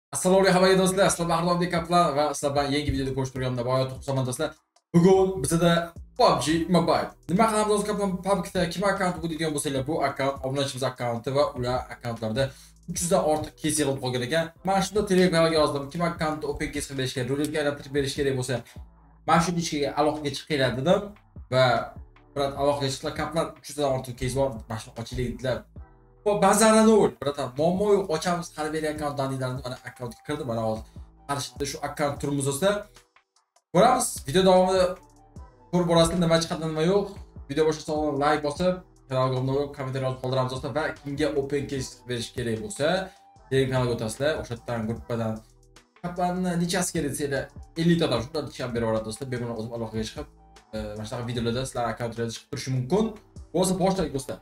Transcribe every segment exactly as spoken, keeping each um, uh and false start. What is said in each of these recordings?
Assalomu alaykum do'stlar, sizlar bilan Hardomdek kaplar va sizlar bilan yangi videoda ko'rishtirganimda boyot to'qson do'stlar. Bugun bizda P U B G Mobile. Nima qilamiz do'stlar? P U B G'da kim akkaunt bu deydigan bo'lsanglar, bu akkaunt obunachimiz akkaunti va ular akkauntlarda uch yuz dan ortiq kes yig'ilib qolgan ekan. Mana shunda Telegramga yozdim. Kim akkauntni open kes qilib berishga, roletga aylantirib berish kerak bo'lsa, mana shu ichiga aloqaga chiqinglar dedim va birat aloqaga chiqdilar. Kaplar uch yuz dan ortiq kes bor. Mana shu ochinglar dedilar. Bu bazarani o'l. Biratan muammo yo'q, ochamiz qilib bering akkauntdan deydilar. Mana akkauntga kirdim, mana hozir qarshida shu akkaunt turimiz bo'lsa, ko'ramiz. Video davomida ko'rib borasizlar nima chiqadi, nima yo'q. Video boshlashdan oldin like bosib, kanalga obuna bo'lib, kommentariy yozib qoldiramiz do'stlar va kimga open case berish kerak bo'lsa, Telegram kanalga o'tasizlar. O'sha yerdan gruppadan kaplarni nechasi kerak desanglar, ellik tadan shundan necham berib yuboradi do'stlar. Bemalol o'zim aloqaga chiqib, mana shunaqa videolarda sizlar akkauntlaringiz chiqib turishi mumkin. Bo'lsa boshlaylik do'stlar.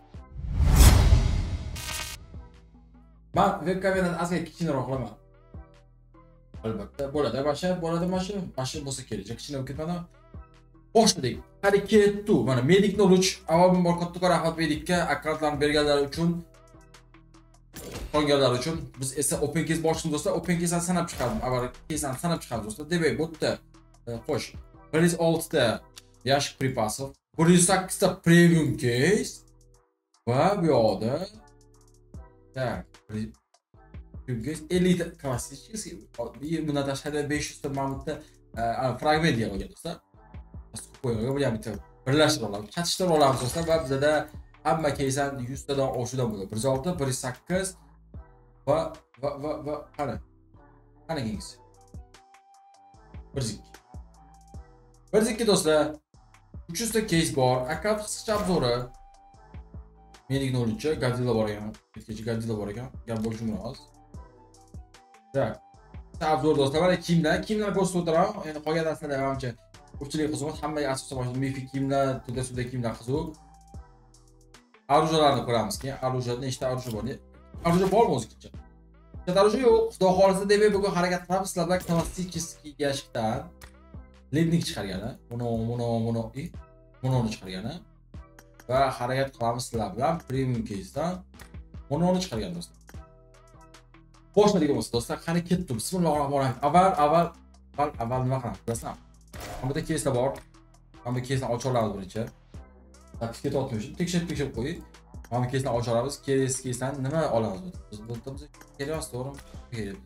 Ben webkameradan azga kichikroq qilaman. Albatta bo'ladi, masha, bo'ladi masha. Masha bo'lsa kerak. Kichkina bo'lib ketmadi. Boshladik. Harakattu. Mana Medic nol uch avval bor katta rahmat Medicga akkauntlarni berganlar uchun, qolganlar uchun biz esa open case boshlaymiz do'stlar. Open case'ni sanab chiqardim. Avval case'ni sanab chiqardim do'stlar. Demak, bu yerda qo'sh. bir yuz olti ta yashik pripasov, bir yuz sakkiz ta premium case va bu yoqda tak ellik ta klassический, bundan tashqari besh yuz ta mamutda fragment yig'ilgan do'stlar. Qo'ygan bu ham bitta birlashtirib olamiz, chatishtirib olamiz do'stlar va bizda hamma kaysan yuz tadan oshidan bo'ladi. bir yuz olti, bir yuz sakkiz va va va va qani. Qani kengisi. bir yuz ikki. bir yuz ikki do'stlar. uch yuz ta case bor. Akkaunt qisqacha obzori. Medic nol uch, Godzilla bor ekan. Ketgacha Godzilla bor ekan. Gap bo'lishi mumkin. Tak. Obzor do'stlar, mana kiyimlar, kiyimlar ko'rsatib o'tiraman. Endi qolgan narsalar hamcha ko'pchilik qiziq, hammaga asosan boshida mifik kiyimlar, to'da-suda kiyimlar qiziq. Orujalarni ko'ramiz keyin. Oruja nechta oruja bor? Oruja bormi o'zgacha? Bitta oruja yo'q. Xudo xolisa deb bugun harakat qilamiz. Sizlar bilan klassический yashikdan lednik chiqargani. Buni, buni, buni, buni chiqargani. Va harakat qilamiz sizlar bilan premium case'dan buni chiqargan do'stlar. Boshladik do'stlar, qani ketdim. Bismillahirrohmanirrohim. Avval, avval, avval, avval nima qilamiz? Bilasizmi? Mana bu case'lar bor. Mana bu case'ni ocha olamiz birinchi. Sertifikat oltmish. Tekshirib tekshirib qo'ying. Mana bu case'ni ocha olamiz. Case case'dan nima olamiz biz? Biz biz kelyapmiz, to'g'rimi? Kerak.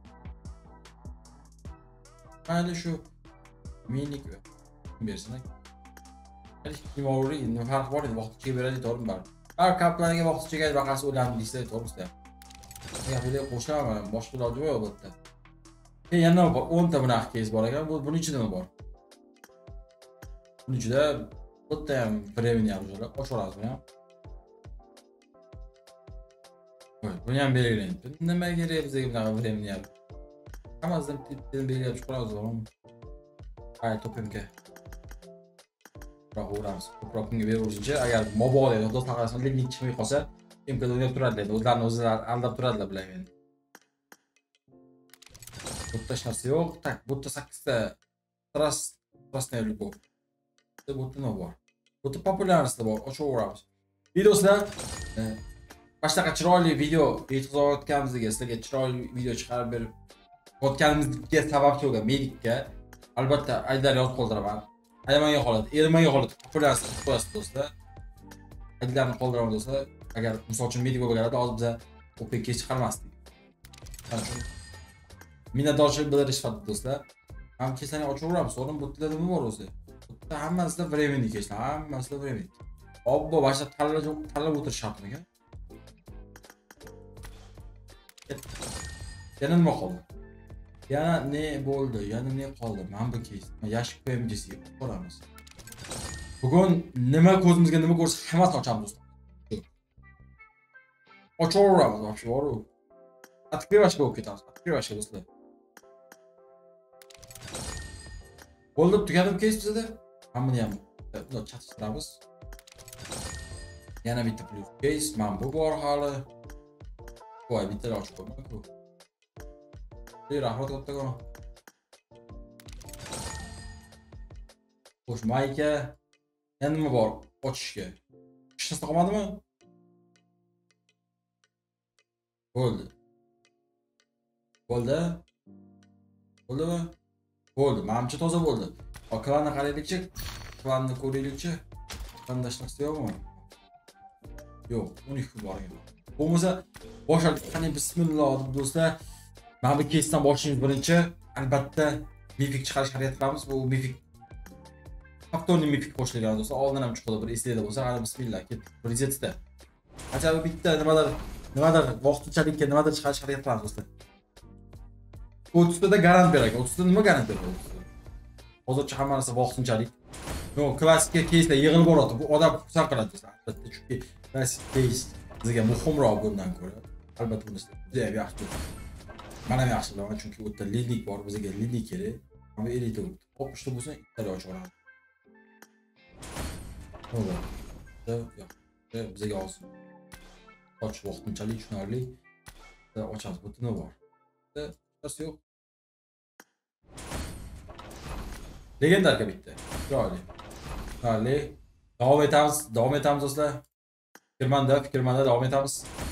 Mana shu minik bersin. Kimoriy nima farq bor edi? Vaqtga beradi, to'g'rimi bari? Har kaplarga vaqtga vaqasi o'lanib deysiz, to'g'rimi? Gapga qo'shaman, boshqa iloji yo'q bu yerda. Keyin yana bor, o'n ta bunaqa case bor ekan. Bu buning ichida nima bor? Buning ichida bitta ham premium ham bor. Ochib olamiz buni ham. Voy, buni ham belgilaydi. Nima kerak bizga bunaqa premium ham? Hammasidan bittadan belgilab chiqaramiz, to'g'rimi? Hay, topimga. Uğramiz. Ko'proq bunga beraverishuncha, agar mobodo do'stlar orasida lednik chiqmay qolsa, imkoniyat o'ynab turadilar. O'zlarini o'zlari aldab turadilar bilan endi. Bu yerda hech narsa yo'q. Tak, bu yerda sakkiz ta tras trasnay любовь. Bu yerda nima bor? Bu yerda populyarность bor. Ochaveramiz. Videolar boshqa chiroyli video yetkazayotganimizga, sizlarga chiroyli video chiqarib berib o'tganimizga sababchi bo'lgan Medicga albatta aylar yozib qoldiraman. Ayamaga holat, ermaga holat populyarность qo'yasiz do'stlar. Aylarni qoldiraman do'stlar. Agar misol uchun Medic bo'lganida hozir biz open case chiqarmasdik. Shuning uchun minnatdorchilik bildirish sifatida do'stlar. Ham kesani ochaveramiz. So'rib bu yerda nima bor o'zi? Bu yerda hammasida временный keslar, hammasida временный. Obbo, boshqa tanlab tanlab o'tirish shartmi ekan? Yana nima qoldi? Yana ne bo'ldi? Yana ne qoldi? Mana bu case. Yashik P M G'siga ko'ramiz. Bugun nima ko'zimizga nima ko'rsa hammasini ochamiz do'stlar. Ochaveramiz, вообще boru. Открывашка bo'lib ketamiz. Открывашка do'stlar. Bo'ldi, tugadib case bizda. Hammani ham bunday chatishtiramiz. Yana bitta plus case, mana bu bor hali. Voy, bitta ochib qo'yman-ku. Ey, rahmat kattagon. Xo'sh, mayka. Yana nima bor ochishga? Hech narsa qolmadimi? Bo'ldi. Bo'ldi. Bo'ldimi? Bo'ldi. Menimcha toza bo'ldi. Klanni qaraylikchi. Klanni ko'raylikchi. Klanda hech narsa yo'qmi? Yo'q, o'n ikki bor ekan. Bo'lmasa boshladik. Qani bismillah deb do'stlar. Mana bu keysdan boshlaymiz birinchi. Albatta mifik chiqarish harakat qilamiz. Bu mifik Faktorning mifik qo'shilgan do'stlar. Oldin ham chiqdi bir eslaydi bo'lsa, qani bismillah ketdik. Prezetda. Achabi bitta nimadir, nimadir vaqtinchalikka nimadir chiqarish harakat qilamiz do'stlar. o'ttizda garant beradi. o'ttizda nima garant beradi? Hozircha hamma narsa vaqtinchalik. Yo'q, klassik keysda yig'ilib boradi. Bu odam xursand qiladi do'stlar. Albatta, chunki klassik keys bizga muhimroq bundan ko'ra. Albatta bunisi juda yaxshi. Mana yaxshi bilaman, chunki u yerda lidlik bor, bizga lidlik kerak. Ama elite o'tdi. oltmishta bo'lsa ikkitali ochib oladi. Xo'p. Yo'q. Bizga olsin. Och vaqtinchalik tushunarli. Ochamiz. Bu nima bor? Nasıl yo'q? Legendarga bitti. Chiroyli. Chiroyli. Davom etamiz, davom etamiz do'stlar. Fikrmanda, fikrmanda davom etamiz.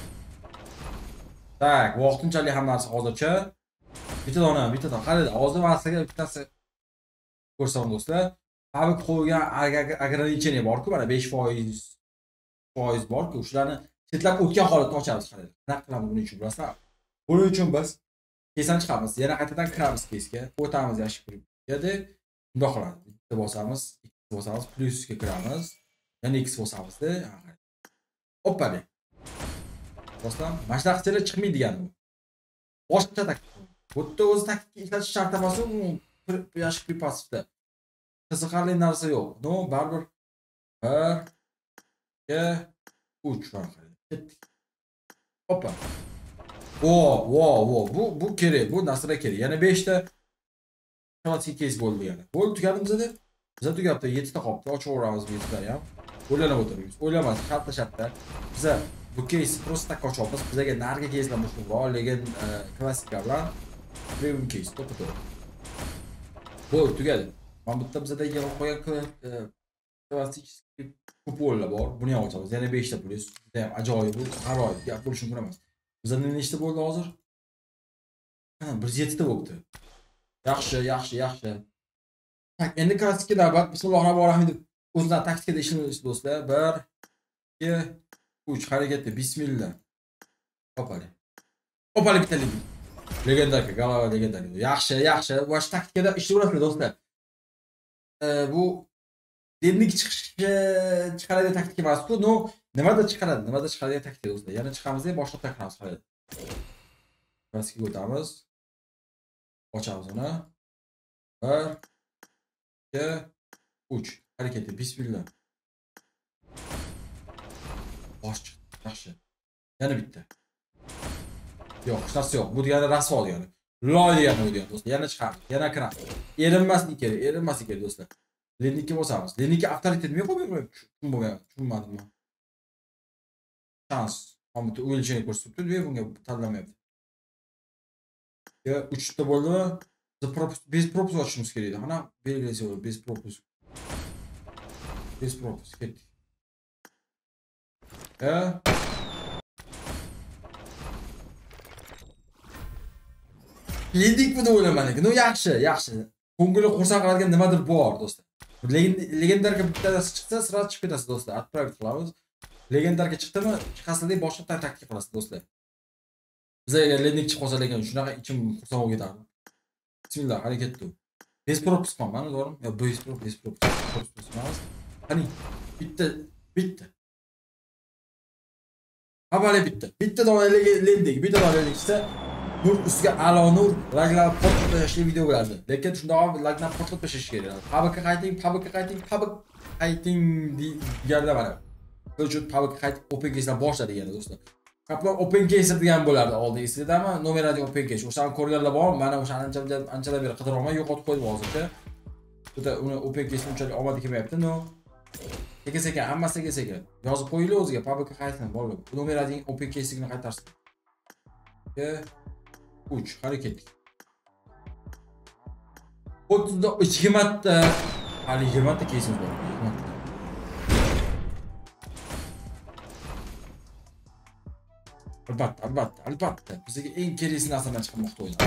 Tak, vaqtinchalik hamma narsa hozircha. Bitta dona, bitta dona. Qarang, hozir vaqtiga bittasi ko'rsam do'stlar. Fabrik qo'ygan ограничение bor-ku, mana besh foiz bor-ku, shularni chetlab o'tgan holatda ochamiz. Qarang. Nima qilamiz buning uchun bilasizlar? Buning uchun biz keysdan chiqamiz, yana qaytadan kiramiz keysga, o'tamiz yaxshi kirib. Ya'ni bundoq qilamiz. Bitta bosamiz, ikki bosamiz, plyusga kiramiz. Yana x bosamiz-da. Hoppali. Do'stlar, mana shunaqa qilsalar chiqmaydi degani bu. Boshqa taktik. Bu yerda o'zi taktik ishlatish shart emas, u yaxshi pripasda. Qiziqarli narsa yo'q. No, baribir bir, ikki, uch var. Ketdik. Hoppa. Vo, vo, vo. Bu bu kerak, bu narsalar kerak. Yana besh ta klassik keys bo'ldi yana. Bo'ldi tugadimizda. Biz tugabdi, yetti ta qolibdi. Ochib o'ramiz bu yetti ta ham. O'ylanib o'tiramiz. O'ylamas, shartta shartta. Biz bu keys просто tak ochamiz. Bizga narga keyslar muhimroq, lekin klassiklar bilan premium keys to'pida. Bo'ldi, tugadi. Mana bitta bizda yana qo'ygan klassik kupollar bor. Buni ham ochamiz. Yana besh ta plyus. Juda ham ajoyib bu. G'aroyib. Gap bo'lishi mumkin emas. Bizda nechta bo'ldi hozir? Ha, bir yuz yetti ta bo'ldi. Yaxshi, yaxshi, yaxshi. Tak, endi klassikka navbat. Bismillahirrohmanirrohim deb o'zidan taktikada ishlaymiz do'stlar. bir, ikki, uch harakatda bismillah. Hoppali. Hoppali bitta legend. Legendarka, galava legendarka. Yaxshi, yaxshi. Bosh taktikada ishlayverasizlar do'stlar. Bu denlik chiqishi chiqaradigan taktika emas-ku, no, nimada chiqaradi, nimada chiqaradigan taktika do'stlar. Yana chiqamiz-da, boshqa takrorlaymiz qaraydi. Klassika o'tamiz. Ochamiz uni. bir, ikki, uch harakati bismillah. Bosh chiqdi, yaxshi. Yana bitta. Yo'q, hech narsa yo'q. Bu degani rasvo degani. Loy degani bu degani do'stlar. Yana chiqamiz, yana kiramiz. Erinmaslik kerak, erinmaslik kerak do'stlar. Lennikka bosamiz. Lennikka avtoritet nima qo'ymayman? Tushun bo'lgan, tushunmadimmi? Shans. Hamda o'yilishini ko'rsatibdi, nega bunga tanlamayapti? Ya uch ta bo'ldimi? Biz propus, bez propus ochishimiz kerak edi. Mana belgilasa, bez propus. Bez propus ketdik. Ya Ledik bu da o'ylaman lekin. No yaxshi, yaxshi. Ko'ngilni xursand qiladigan nimadir bor do'stlar. Legendarga bittasi chiqsa, sirat chiqib ketasiz do'stlar. Отправить qilamiz. Legendarga chiqdimi, chiqasidek boshqa taktik qilasiz do'stlar. Bizga legendnik chiqib qolsa lekin shunaqa ichim xursand bo'lib ketadi. Bismillah, harakatda. Bez propus qilman, to'g'rimi? Yo, bez propus, bez propus emas. Qani, bitta, bitta. Avvalo bitta. Bitta dona legendnik, bitta dona legendnik chiqsa, nur ustiga a'lo nur, laglar portlatib tashlashli video bo'lardi. Lekin shundoq laglar portlatib tashlash kerak. Fabrika qayting, fabrika qayting, fabrika qayting deganlar mana. Shuning uchun fabrika qaytib open case'dan boshladi yana do'stlar. Kaplar open case degan bo'lardi oldin esingizmi? Nomeradi open case. O'shani ko'rganlar bormi? Mana o'shani ancha anchadan beri qidirolmay yo'qotib qo'ydim hozircha. Bitta uni open case unchalik omadi kelmayapti, no. Sekin-sekin, hammasi sekin-sekin. Yozib qo'yinglar o'ziga, fabrika qaytsin, bo'ldi. Nomeradi open case'ini qaytarsin. uch harakat. o'ttizda yigirma ta, hali yigirma ta keysimiz bor. Albatta, albatta, albatta. Bizga eng kerakli narsadan chiqmoqda o'yin.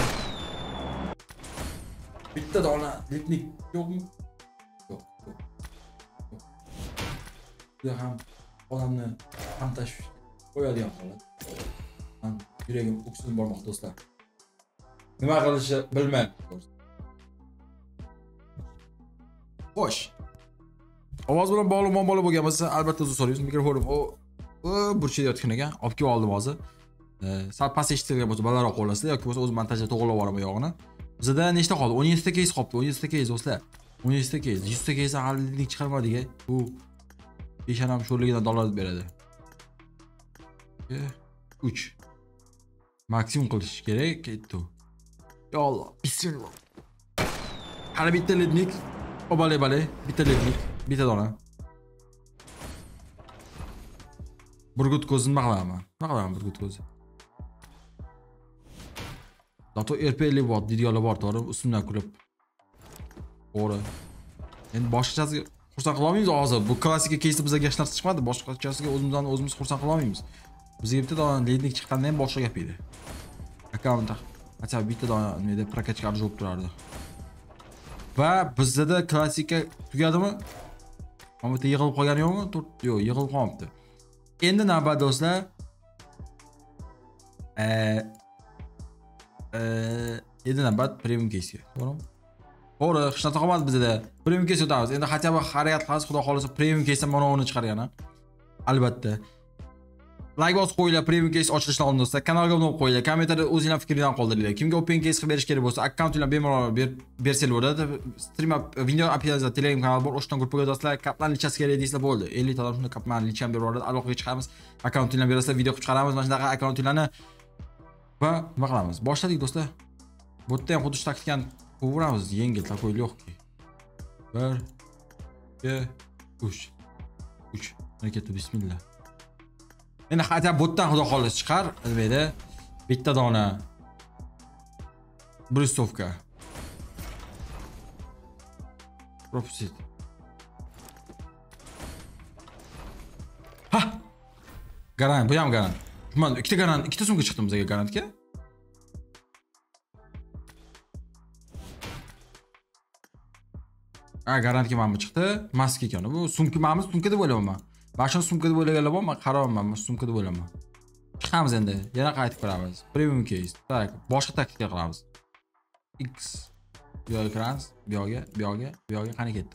Bitta dona litnik yo'qmi? Yo'q, yo'q. Bu ham odamni ham tashvish qo'yadigan holat. Men yuragim o'ksinib bormoqda do'stlar. Nima qilishni bilmayman. Xo'sh. Ovoz bilan bog'liq muammolar bo'lgan bo'lsa, albatta uzr so'raymiz. Mikrofonim o burchida yotgan ekan. Olib kelib oldim hozir. Sal past eshitilgan bo'lsa, balandroq qo'yasizlar yoki bo'lmasa o'zim montajda to'g'rilab yuboraman yog'ini. Bizda nechta qoldi? o'n yetti ta case qolibdi. o'n yetti ta case do'stlar. o'n yetti ta case, yuz ta case halilik chiqarmadik-a. Bu beshanam sho'rligidan dollar beradi. uch. Maksimum qilish kerak. Ketdi. Ya Allah, bismillah. Hali bitta litnik. Obale bale, bitta litnik, bitta dona. Burgut ko'zini nima qilaman? Nima qilaman burgut ko'zi? Dato R P ellik bot deydiganlar bor, to'g'ri, ustimdan kulib. To'g'ri. Endi boshqachasiga xursand qila olmaymiz hozir. Bu klassika case'da bizga hech narsa chiqmadi. Boshqachasiga o'zimizdan o'zimiz xursand qila olmaymiz. Bizga bitta dona litnik chiqqanda ham boshqa gap edi. Akkauntda hatto bitta dona nima prokatga arz bo'lib turardi. Va bizda klassika tugadimi? Mana bu yig'ilib qolgani yo'qmi? Yo'q, yig'ilib qolmabdi. Endi navbat do'stlar. Eh eh endi navbat premium case'ga, to'g'rimi? To'g'ri, hech narsa qolmadi bizda. Premium case o'tamiz. Endi hatto bir harakat qilamiz, xudo xolasa premium case'dan mana uni chiqargan. Albatta. Like bosib qo'yinglar, premium case ochilishdan oldin do'stlar. Kanalga obuna bo'lib qo'yinglar. Kommentarda o'zingizlar fikringizni qoldiringlar. Kimga open case qilib berish kerak bo'lsa, akkauntingizdan bemalol bersanglar bo'ladi. Stream video aplikasiyada Telegram kanali bor, o'shdan gruppaga do'stlar, kaplan lichasi kerak deysizlar bo'ldi. ellik ta odam shunda kaplan licham berib yuboradi. Aloqaga chiqamiz. Akkauntingizdan berasizlar, video qilib chiqaramiz. Mana shunaqa akkauntinglarni va nima qilamiz? Boshladik do'stlar. Bu yerda ham xuddi shu taktikani qo'yamiz, yengil tako'yli yo'qki. bir ikki uch. uch. Harakatda bismillah. Endi hatto botdan xudo xolis chiqar, nima bitta dona brustovka. Propsit. Ha! Garant, bu ham garant. Men ikkita garant, ikkita sumka chiqdi bizga garantga. Ha, garantga mana bu chiqdi. Maska ekan. Bu sumka, mana bu sumka deb o'ylayman. Başka sumka deb o'ylaganlar bor, men qarayapman, sumka deb o'ylayman. Chiqamiz endi, yana qaytib ko'ramiz. Premium case. Tak, boshqa taktika qilamiz. X. Bu yoqqa kiramiz, bu yoqqa, bu yoqqa, bu yoqqa qani ketdi.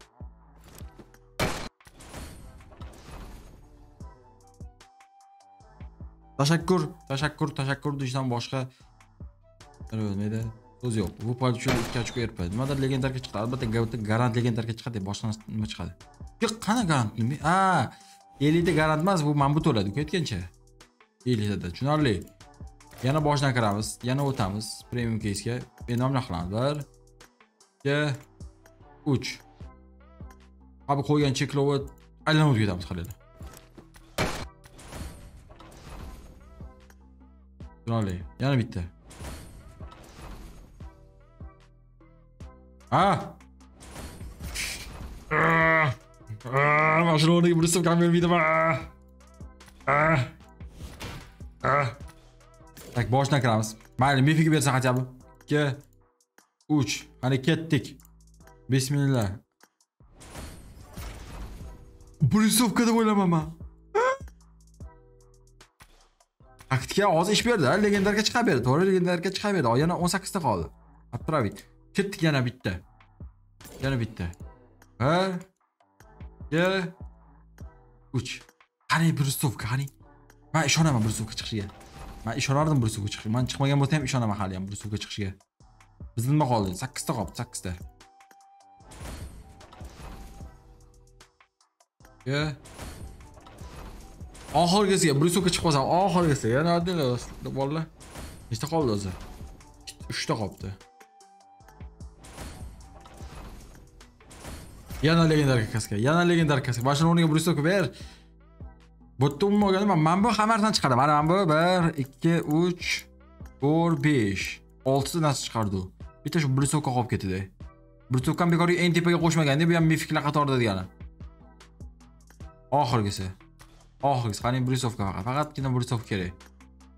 Tashakkur, tashakkur, tashakkur deyishdan boshqa nima edi? So'z yo'q. Bu payt uchun ikki ochko erpadi. Nimadir legendarga chiqdi. Albatta, garant legendarga chiqadi, boshqa nima chiqadi? Yo'q, qana garant nima? Ha, ellik ta garant emas, bu mana bu to'ladi, ketgancha. ellik ta da, tushunarli. Yana boshdan kiramiz, yana o'tamiz premium case'ga. Endi nima qilamiz? bir ikki uch. Abi qo'ygan cheklovni aylanib ketamiz qalada. Tushunarli. Yana bitta. Ha! Mana shuni o'rniga bir kamyon bermaydi. Tak, boshdan kiramiz. Mayli, mifik bersa qachon? ikki uch. Qani ketdik. Bismillah. Brusovka deb o'ylamayman. Taktika hozir ish berdi, legendarga chiqib berdi. To'g'ri, legendarga chiqib berdi. Yana o'n sakkiz ta qoldi. Отправить. Ketdik yana bitta. Yana bitta. bir ikki uch. Qani brusovka, qani. Men ishonaman brusovka chiqishiga. Men ishonardim brusovka chiqishiga. Men chiqmagan bo'lsa ham ishonaman hali ham brusovka chiqishiga. Bizda nima qoldi? sakkiz ta qoldi, sakkiz ta. Ya. Oxirgisiga brusovka chiqib qolsa, oxirgisiga yana oddiy bolalar. Nechta qoldi o'zi? uch ta qoldi. Yana legendarga kaska, yana legendarga kaska. Boshini o'rniga brusovka ber. Bo'tda umuman olganda men bu hammasini chiqardim. Mana bu bir ikki uch to'rt besh olti ta narsa chiqardi u. Bitta shu brusovka qolib ketdi. Brusovkani bekorga eng tepaga qo'shmaganda, bu ham mifiklar qatorida degani. Oxirgisi. Oxirgisi, qani brusovka faqat. Faqatgina brusovka kerak.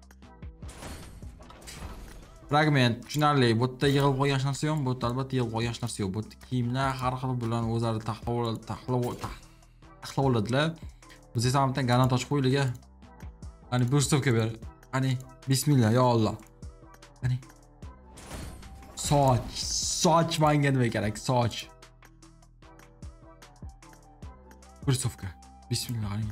Fragment tushunarli. Bu yerda yig'ilib qolgan narsa yo'q, bu yerda albatta yig'ilib qolgan narsa yo'q. Bu yerda kiyimlar har xil bilan o'zlari taxlab taxlab taxlab oladilar. Biz esa hamda granat ochib qo'yiliga. Qani burstovka ber. Qani bismillah ya Alloh. Qani soch, soch menga nima kerak? Soch. Burstovka. Bismillah qani.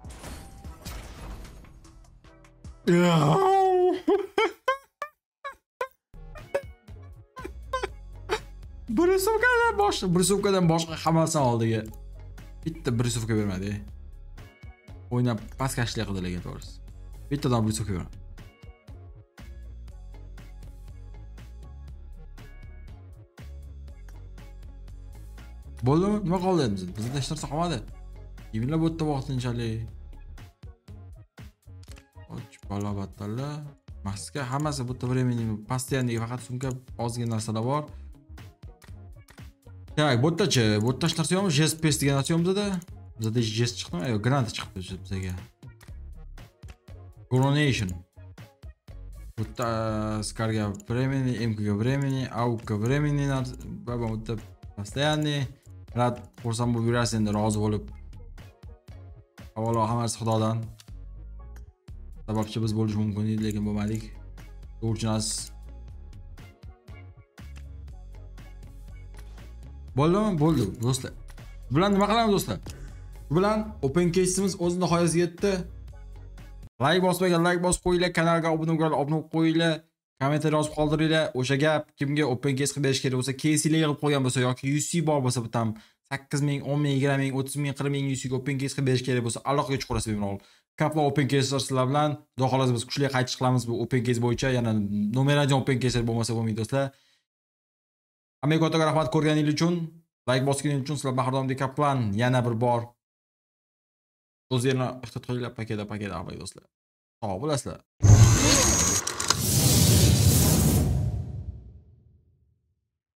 Burstovkadan boshqa, burstovkadan boshqa hammasini oldiga. Bitta burstovka bermadi. O'ynab paskashlik qildilar to'g'risi. Bittadan burstovka bermadi. Bo'ldimi? Nima qoldi endi? Bizda hech narsa qolmadi. Kimlar bu yerda vaqtinchalik? Och balobatlar. Maska hammasi bu yerda времени, постоянный faqat sumka ozgina narsalar bor. Tak, bu yerda-chi, bu yerda hech narsa yo'qmi? G S P S degan narsa yo'q bizda. Bizda G S chiqdimi? Yo'q, granat chiqdi bizga. Coronation. Bu yerda skarga времени, M K ga времени, A U K ga времени, baba bu yerda постоянный. Rad xursand bo'lib yurasiz endi rozi bo'lib. Avvalo hammasi Xudodan. Sababchi biz bo'lish mumkin edi, lekin bo'lmadik. To'g'richinas. Bo'ldimi? Bo'ldi do'stlar. Bu bilan nima qilamiz do'stlar? Bu bilan open case'imiz o'z nihoyasiga yetdi. Like bosmagan like bosib qo'yinglar, kanalga obuna bo'lgan obuna bo'lib qo'yinglar. Kommentariy yozib qoldiringlar. O'sha gap kimga open case qilib berish kerak bo'lsa, case'lar yig'ib qo'ygan bo'lsa yoki U C bor bo'lsa, bu tam sakkiz ming, o'n ming, yigirma ming, o'ttiz ming, qirq ming U C ga open case qilib berish kerak bo'lsa, aloqaga chiqarasiz bemalol. Kapla open case'lar sizlar bilan xudo xolasa biz kuchli qaytish qilamiz bu open case bo'yicha, yana nomer один open case bo'lmasa bo'lmaydi do'stlar. Hammaga katta rahmat ko'rganingiz uchun, like bosganingiz uchun sizlar Bahordom Dekaplan yana bir bor o'zlarini ehtiyot qilinglar, paketa paketa do'stlar. Sog' bo'lasizlar.